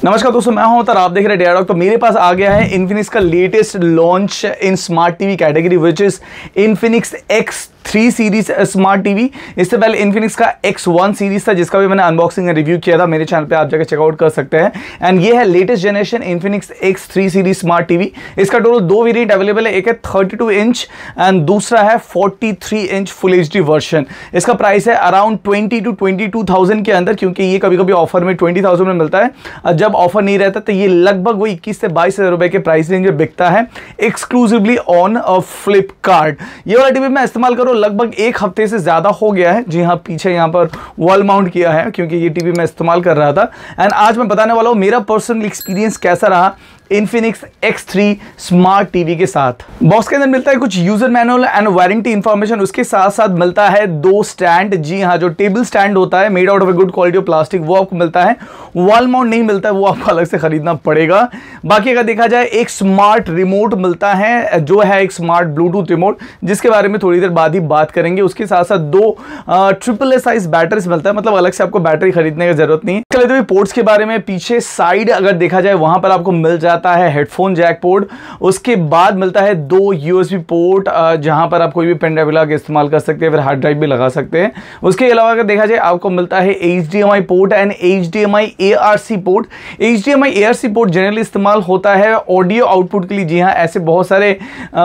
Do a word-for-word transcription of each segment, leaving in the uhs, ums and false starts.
नमस्कार दोस्तों, मैं हूं और आप देख रहे हैं डेयरडॉग। तो मेरे पास आ गया है इन्फिनिक्स का latest launch in smart TV category which is Infinix X three series smart TV. इससे पहले इन्फिनिक्स का एक्स वन सीरीज था जिसका भी मैंने अनबॉक्सिंग एंड रिव्यू किया था, मेरे चैनल पे आप जाकर चेकआउट कर सकते हैं। एंड ये है latest generation Infinix X three series smart TV. इसका टोटल दो वेरिएंट अवेलेबल है, एक है थर्टी टू इंच एंड दूसरा है forty three inch full H D version. इसका प्राइस है around twenty two twenty two thousand के अंदर, क्योंकि ये कभी कभी ऑफर में ट्वेंटी थाउजेंड में मिलता है। जब ऑफर नहीं रहता तो ये लगभग वो इक्कीस से बाईस हजार रुपए के प्राइस रेंज में बिकता है एक्सक्लूसिवली ऑन फ्लिपकार्ट। ये वाला टीवी मैं इस्तेमाल करूँ लगभग एक हफ्ते से ज्यादा हो गया है। जी हाँ, पीछे यहाँ पर वॉल माउंट किया है क्योंकि ये टीवी मैं इस्तेमाल कर रहा था। एंड आज मैं बताने वाला हूँ मेरा पर्सनल एक्सपीरियंस कैसा रहा Infinix X three smart TV के साथ। बॉक्स के अंदर मिलता है कुछ user manual and warranty information, उसके साथ साथ मिलता है दो स्टैंड। जी हाँ, जो टेबल स्टैंड होता है made out of a good quality of plastic वो आपको मिलता है। वॉल माउंट नहीं मिलता है, वो आपको अलग से खरीदना पड़ेगा। बाकी अगर देखा जाए एक स्मार्ट रिमोट मिलता है जो है एक स्मार्ट ब्लूटूथ रिमोट, जिसके बारे में थोड़ी देर बाद ही बात करेंगे। उसके साथ साथ दो ट्रिपल ए साइज बैटरीज मिलता है, मतलब अलग से आपको बैटरी खरीदने की जरूरत नहीं है। चलिए पोर्ट्स के बारे में, पीछे साइड अगर देखा जाए वहां पर आपको मिल जाता है हेडफोन जैक पोर्ट। उसके बाद मिलता है दो यूएसबी पोर्ट जहां पर आप कोई भी पेन ड्राइव लगा के इस्तेमाल कर सकते हैं, फिर हार्ड ड्राइव भी लगा सकते हैं। उसके अलावा अगर देखा जाए आपको मिलता है H D M I port and H D M I A R C port. H D M I A R C port generally इस्तेमाल होता है ऑडियो आउटपुट के लिए। जी हाँ, ऐसे बहुत सारे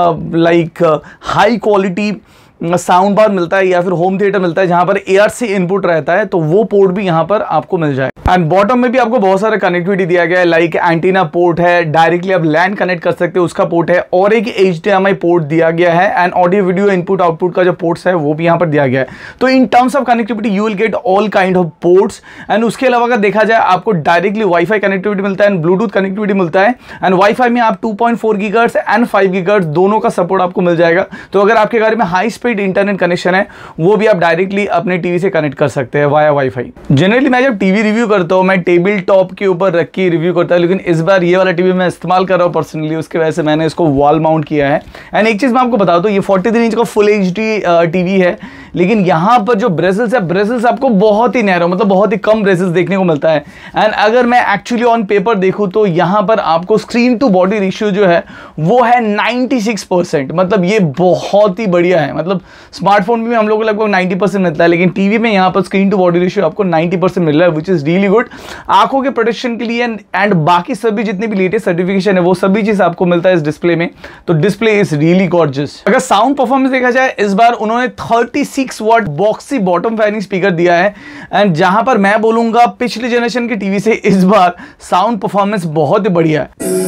like high quality sound bar मिलता है या फिर होम थिएटर मिलता है जहां पर ए आर सी इनपुट रहता है, तो वो पोर्ट भी यहां पर आपको मिल जाए। एंड बॉटम में भी आपको बहुत सारा कनेक्टिविटी दिया गया है, लाइक एंटीना पोर्ट है, डायरेक्टली आप लैन कनेक्ट कर सकते हो उसका पोर्ट है, और एक H D M I port दिया गया है। And audio video input output का जो पोर्ट्स है वो भी यहां पर दिया गया है। तो in terms of connectivity you will get all kind of ports. And उसके अलावा अगर देखा जाए आपको डायरेक्टली वाईफाई कनेक्टिविटी मिलता है एंड ब्लूटूथ कनेक्टिविटी मिलता है। एंड वाईफाई में आप two point four gigahertz and five gigahertz दोनों का सपोर्ट आपको मिल जाएगा। तो अगर आपके घर में हाई स्पीड इंटरनेट कनेक्शन है वो भी आप डायरेक्टली अपने टीवी से कनेक्ट कर सकते हैं वाया वाईफाई। जनरली मैं जब टीवी रिव्यू करता हूं मैं टेबल टॉप के ऊपर रख के रिव्यू करता हूं, लेकिन इस बार ये वाला टीवी मैं इस्तेमाल कर रहा हूं पर्सनली, उसके वजह से मैंने इसको वॉल माउंट किया है। एंड एक चीज मैं आपको बता दूं, ये फोर्टी थ्री इंच का फुल एच डी टीवी है, लेकिन यहां पर जो ब्रेजल्स है ब्रेजल्स आपको बहुत ही नैरो, मतलब बहुत ही कम ब्रेजल्स देखने को मिलता है। एंड अगर मैं एक्चुअली ऑन पेपर देखूं तो यहां पर आपको स्क्रीन टू बॉडी रेशियो जो है वो है नाइंटी सिक्स परसेंट, मतलब ये बहुत ही बढ़िया है। मतलब स्मार्टफोन में हम लोग को लगभग नाइंटी परसेंट मिलता है, लेकिन टीवी में यहां पर स्क्रीन टू बॉडी रेशियो आपको नाइंटी परसेंट मिल रहा है, विच इज रियली गुड आंखों के प्रोटेक्शन के लिए। एंड बाकी सभी जितने भी लेटेस्ट सर्टिफिकेशन है वो सभी चीज आपको मिलता है इस डिस्प्ले में। तो डिस्प्ले इज रियली गॉर्जियस। अगर साउंड परफॉर्मेंस देखा जाए इस बार उन्होंने thirty six watt boxy bottom firing speaker दिया है। एंड जहां पर मैं बोलूंगा पिछले जनरेशन के टीवी से इस बार साउंड परफॉर्मेंस बहुत ही बढ़िया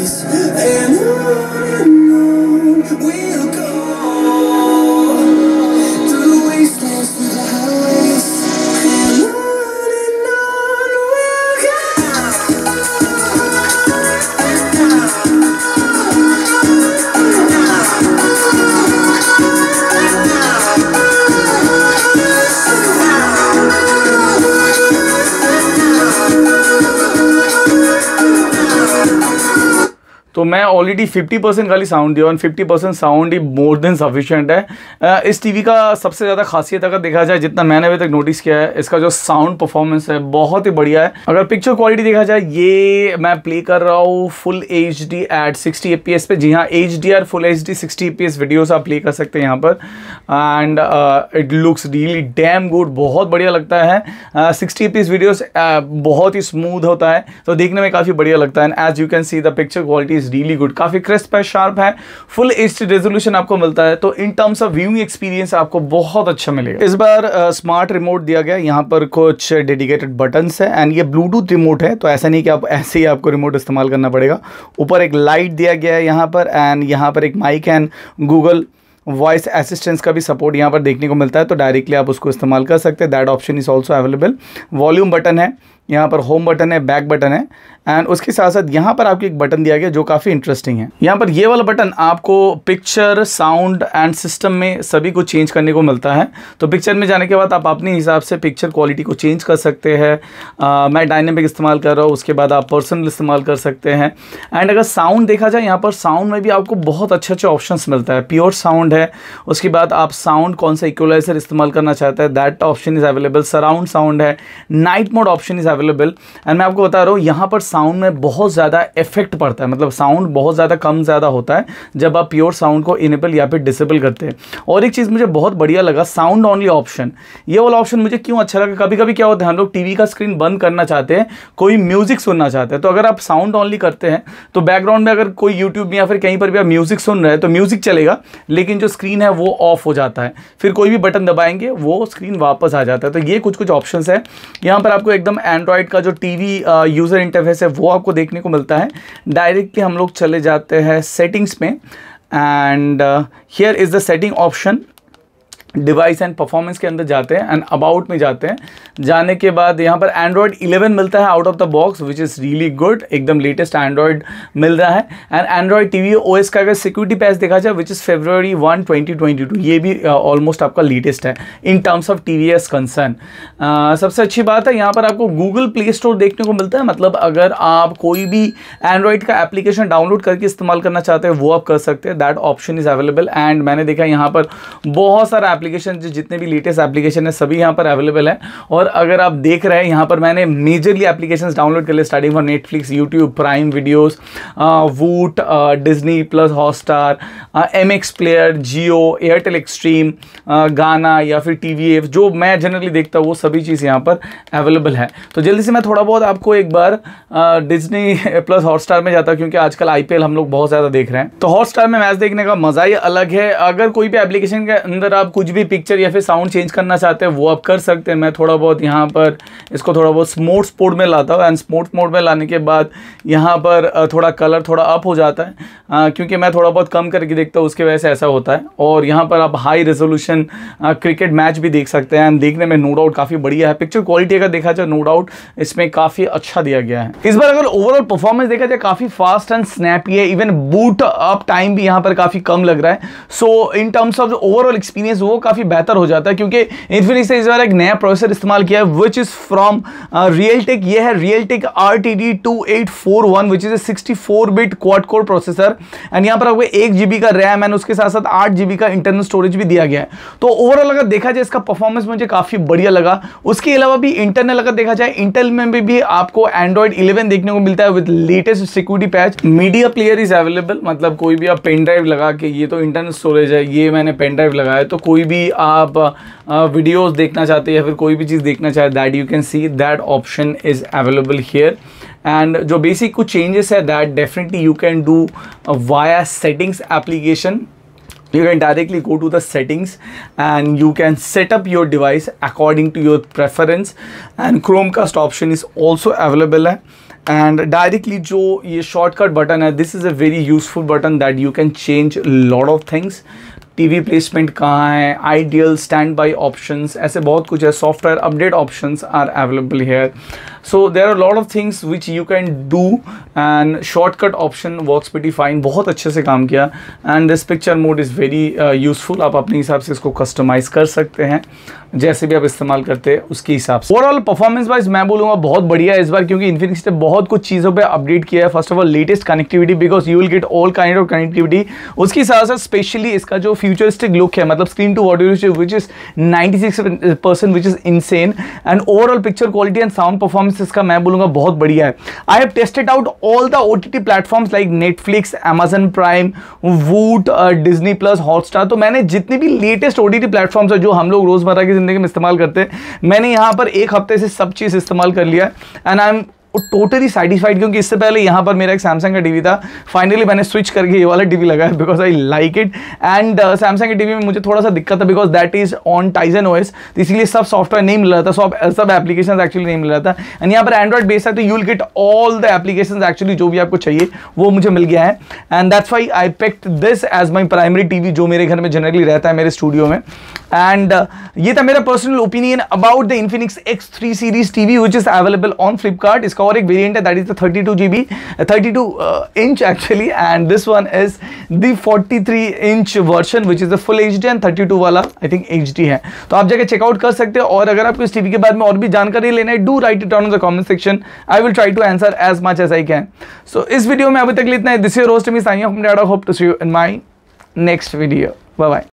है। तो मैं ऑलरेडी फिफ्टी परसेंट खाली साउंड दिया और फिफ्टी परसेंट साउंड ही मोर देन सफिशिएंट है। इस टीवी का सबसे ज़्यादा खासियत अगर देखा जाए जितना मैंने अभी तक नोटिस किया है, इसका जो साउंड परफॉर्मेंस है बहुत ही बढ़िया है। अगर पिक्चर क्वालिटी देखा जाए, ये मैं प्ले कर रहा हूँ full H D at sixty F P S पे। जी हाँ, H D R full H D sixty F P S videos आप प्ले कर सकते हैं यहाँ पर। And it looks really damn good, बहुत बढ़िया लगता है। Sixty F P S videos बहुत ही स्मूथ होता है, तो देखने में काफ़ी बढ़िया लगता है। And as you can see the picture quality is really good, काफी क्रिस्प है, शार्प है, फुल एचडी रेजोल्यूशन आपको मिलता है। तो in terms of viewing experience आपको बहुत अच्छा मिलेगा। इस बार स्मार्ट रिमोट दिया गया, यहाँ पर कुछ डेडिकेटेड बटन्स है एंड ये ब्लूटूथ रिमोट है, तो ऐसा नहीं कि आप ऐसे ही आपको रिमोट इस्तेमाल करना पड़ेगा। ऊपर एक लाइट दिया गया है यहाँ पर, एंड यहाँ पर एक mic and Google voice assistance का भी सपोर्ट यहाँ पर देखने को मिलता है, तो डायरेक्टली आप उसको इस्तेमाल कर सकते हैं। That option is also available. Volume button है, यहाँ पर होम बटन है, बैक बटन है, एंड उसके साथ साथ यहाँ पर आपको एक बटन दिया गया जो काफ़ी इंटरेस्टिंग है। यहाँ पर ये वाला बटन आपको पिक्चर, साउंड एंड सिस्टम में सभी को चेंज करने को मिलता है। तो पिक्चर में जाने के बाद आप अपने हिसाब से पिक्चर क्वालिटी को चेंज कर सकते हैं। मैं डायनेमिक इस्तेमाल कर रहा हूँ, उसके बाद आप पर्सनल इस्तेमाल कर सकते हैं। एंड अगर साउंड देखा जाए, यहाँ पर साउंड में भी आपको बहुत अच्छे अच्छे ऑप्शंस मिलता है। प्योर साउंड है, उसके बाद आप साउंड कौन सा इक्वलाइजर इस्तेमाल करना चाहते हैं, that option is available. Surround sound है, night mode option is available. And मैं आपको बता रहा हूँ यहाँ पर साउंड में बहुत ज़्यादा इफेक्ट पड़ता है, मतलब साउंड बहुत ज़्यादा कम ज़्यादा होता है जब आप प्योर साउंड को इनेबल या फिर डिसेबल करते हैं। और एक चीज़ मुझे बहुत बढ़िया लगा, साउंड ओनली ऑप्शन। ये वाला ऑप्शन मुझे क्यों अच्छा लगा, कभी कभी क्या होता है हम लोग टीवी का स्क्रीन बंद करना चाहते हैं, कोई म्यूजिक सुनना चाहते हैं, तो अगर आप साउंड ओनली करते हैं तो बैकग्राउंड में अगर कोई यूट्यूब में या फिर कहीं पर भी आप म्यूजिक सुन रहे हैं तो म्यूजिक चलेगा, लेकिन जो स्क्रीन है वो ऑफ हो जाता है, फिर कोई भी बटन दबाएंगे वो स्क्रीन वापस आ जाता है। तो ये कुछ कुछ ऑप्शंस है यहाँ पर। आपको एकदम एंड्रॉयड का जो टीवी यूज़र इंटरफेस है वो आपको देखने को मिलता है। डायरेक्टली हम लोग चले जाते हैं सेटिंग्स में, and here is the setting option. Device and performance के अंदर जाते हैं एंड अबाउट में जाते हैं। जाने के बाद यहाँ पर एंड्रॉयड इलेवन मिलता है out of the box, which is really good, एकदम लेटेस्ट एंड्रॉयड मिल रहा है। एंड एंड्रॉयड टीवी ओएस का अगर सिक्योरिटी पैच देखा जाए which is February one twenty twenty two, ये भी ऑलमोस्ट uh, आपका लेटेस्ट है in terms of TVs concern. सबसे अच्छी बात है यहाँ पर आपको गूगल प्ले स्टोर देखने को मिलता है, मतलब अगर आप कोई भी एंड्रॉयड का एप्लीकेशन डाउनलोड करके इस्तेमाल करना चाहते हैं वो आप कर सकते हैं, that option is available. And मैंने देखा यहाँ पर बहुत सारा एप्लीकेशन, जो जितने भी लेटेस्ट एप्लीकेशन है सभी यहाँ पर अवेलेबल है। और अगर आप देख रहे हैं यहाँ पर मैंने मेजरली एप्लीकेशंस डाउनलोड कर लिए, starting for Netflix, YouTube, Prime videos, Voot, Disney plus, Hotstar, M X player, Jio, Airtel Xtreme, Gaana या फिर टी वी एफ, जो मैं जनरली देखता हूँ वो सभी चीज़ यहाँ पर अवेलेबल है। तो जल्दी से मैं थोड़ा बहुत आपको एक बार डिज्नी प्लस हॉटस्टार में जाता हूँ, क्योंकि आजकल आई पी एल हम लोग बहुत ज़्यादा देख रहे हैं, तो हॉटस्टार में मैच देखने का मज़ा ही अलग है। अगर कोई भी एप्लीकेशन के अंदर आप कुछ भी पिक्चर या फिर साउंड चेंज करना चाहते हैं वो आप कर सकते हैं। मैं थोड़ा बहुत यहाँ पर इसको थोड़ा बहुत स्पोर्ट्स मोड में लाता हूँ, एंड स्पोर्ट्स मोड में लाने के बाद यहाँ पर थोड़ा कलर थोड़ा अप हो जाता है, आ, क्योंकि मैं थोड़ा बहुत कम करके देखता हूँ उसके वजह से ऐसा होता है। और यहाँ पर आप हाई रेजोल्यूशन क्रिकेट मैच भी देख सकते हैं, एंड देखने में नो डाउट काफ़ी बढ़िया है। पिक्चर क्वालिटी अगर देखा जाए नो डाउट इसमें काफ़ी अच्छा दिया गया है। इस बार अगर ओवरऑल परफॉर्मेंस देखा जाए काफ़ी फास्ट एंड स्नैपी है, इवन बूट अप टाइम भी यहाँ पर काफ़ी कम लग रहा है। So in terms of overall experience वो काफ़ी बेहतर हो जाता है, क्योंकि इन्फिनिक्स ने इस बार एक नया प्रोसेसर इस्तेमाल किया है विच इज फ्रॉम रियलटेक। ये है Realtek R T D two eight four one, which is a sixty four bit quad core processor. And यहाँ पर आपको एक जीबी का रैम एंड उसके साथ साथ आठ जीबी का इंटरनल स्टोरेज भी दिया गया है। तो ओवरऑल अगर देखा जाए इसका परफॉर्मेंस मुझे काफी बढ़िया लगा। उसके अलावा भी इंटरनल अगर देखा जाए, इंटेल में भी, भी आपको एंड्रॉइड इलेवन देखने को मिलता है with latest security patch. Media player is available, मतलब कोई भी आप पेन ड्राइव लगा के, ये तो इंटरनल स्टोरेज है, ये मैंने पेन ड्राइव लगाया, तो कोई भी आप वीडियोस uh, देखना चाहते हैं या फिर कोई भी चीज़ देखना चाहते, that you can see that option is available here. And जो बेसिक कुछ चेंजेस है that definitely you can do via settings application. You can directly go to the settings and you can set up your device according to your preference, and Chromecast option is also available है। and directly जो ये shortcut button है, this is a very useful button that you can change lot of things। TV placement कहाँ है, ideal stand by options, ऐसे बहुत कुछ है। Software update options are available here. So there are lot of things which you can do, and shortcut option works pretty fine, बहुत अच्छे से काम किया। And this picture mode is very useful, आप अपने हिसाब से इसको कस्टमाइज कर सकते हैं जैसे भी आप इस्तेमाल करते हैं उसके हिसाब से। ओवरऑल परफॉर्मेंस वाइज मैं बोलूँगा बहुत बढ़िया है इस बार, क्योंकि इन्फिनिक्स ने बहुत कुछ चीज़ों पे अपडेट किया है। First of all latest connectivity, because you will get all kind of connectivity. उसके साथ साथ स्पेशली इसका जो फ्यूचरिस्टिक लुक है, मतलब screen to audio which is ninety six percent which is insane, and overall picture quality and sound performance इसका मैं बोलूँगा बहुत बढ़िया है। I have tested out all the OTT platforms like Netflix, Amazon Prime, Voot, Disney plus, Hotstar. तो मैंने जितने भी लेटेस्ट ओटीटी प्लेटफॉर्म्स है जो हम लोग रोजमर्रा की जिंदगी में इस्तेमाल करते हैं, मैंने यहाँ पर एक हफ्ते से सब चीज़ इस्तेमाल कर लिया, and I am totally satisfied. क्योंकि इससे पहले यहाँ पर मेरा एक सैमसंग का टीवी था, फाइनली मैंने स्विच करके ये वाला टीवी लगाया because I like it. And Samsung के टीवी में मुझे थोड़ा सा दिक्कत था because that is on Tizen OS, तो इसलिए सब सॉफ्टवेयर नहीं मिल रहा था, सब सब एप्लीकेशन एक्चुअली नहीं मिल रहा था। एंड यहाँ पर एंड्रॉइड बेस है, तो you will get all the application actually जो भी आपको चाहिए वो मुझे मिल गया है। And that's why I picked this as my primary TV, जो मेरे घर में जनरली रहता है मेरे स्टूडियो में। एंड uh, ये था मेरा personal opinion about the Infinix X three series TV which is available on Flipkart. इसका और एक वेरिएंट है that is the thirty two GB thirty two inch actually, and this one is the forty three inch version which is the full H D, and thirty two वाला I think H D है। तो आप जाकर checkout कर सकते हो, और अगर आपको इस टीवी के बारे में और भी जानकारी लेना है, do write it down in the comment section, I will try to answer as much as I can. So इस वीडियो में अभी तक इतना है। This is your host me signing off, hope to see you in my next video. Bye bye.